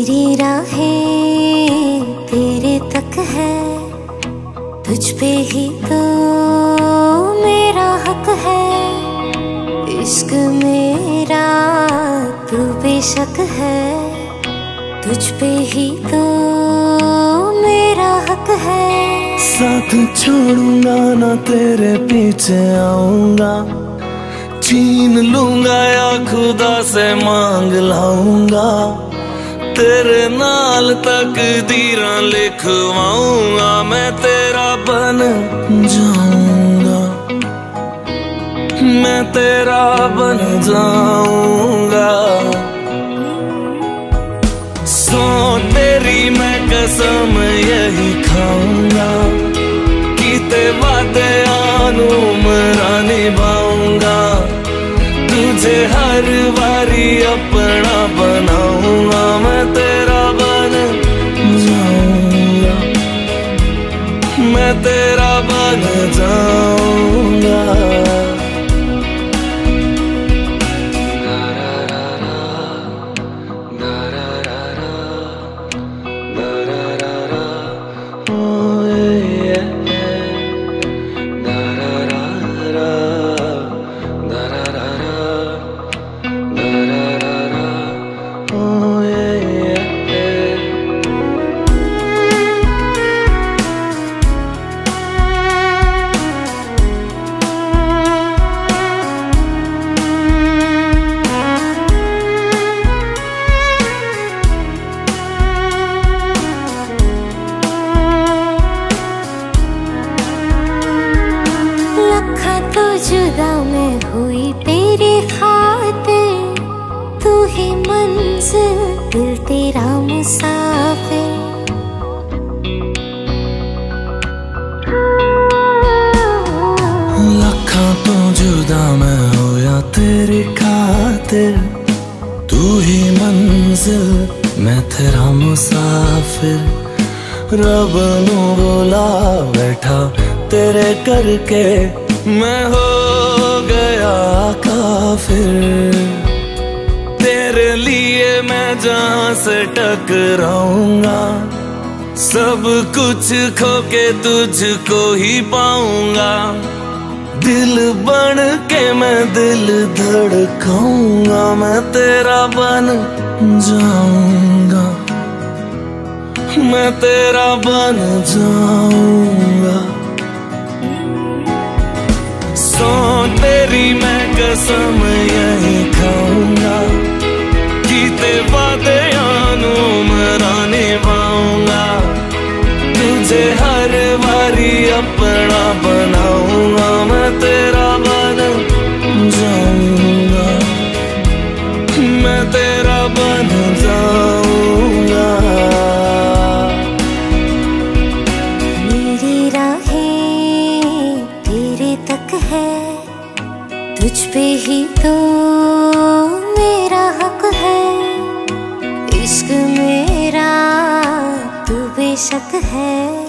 मेरी राहें तेरे तक है, तुझ पे ही तो मेरा हक है। इश्क मेरा तू बेशक है, तुझ पे ही तो मेरा हक है। साथ छोड़ूंगा ना तेरे पीछे आऊंगा, छीन लूंगा या खुदा से मांग लाऊंगा। तेरे नाल तकदीरां लिखवाऊंगा, मैं तेरा बन जाऊंगा, मैं तेरा बन जाऊंगा। सो तेरी मैं कसम यही खाऊंगा, कीते वादे आनू मरा निभाऊंगा। तुझे हर बारी अपना बनाऊंगा, मैं तेरा बन जाऊंगा, मैं तेरा बन जाऊंगा। जुदा मैं हुई तेरे खातिर, तू ही मंजिल दिल तेरा मुसाफिर। लखा तो जुदा मैं होया तेरी खातिर, तू ही मंजिल मैं तेरा मुसाफिर। रब नू बोला बैठा तेरे करके, मैं हो गया काफिर। तेरे लिए मैं जहां से टकराऊंगा, सब कुछ खो के तुझको ही पाऊंगा। दिल बन के मैं दिल धड़काऊंगा, मैं तेरा बन जाऊंगा, मैं तेरा बन जाऊंगा। सो तेरी मैं कसम यही खाऊंगा, कीते वादे आनू मरा निभाऊंगा। तुझे हर बारी अपना बनाऊंगा, मैं तेरा बन जाऊंगा, मैं तेरा बन जाऊंगा। मेरी राहें तेरे तक है, तुझ पे ही तो मेरा हक है। इश्क मेरा तू बेशक है,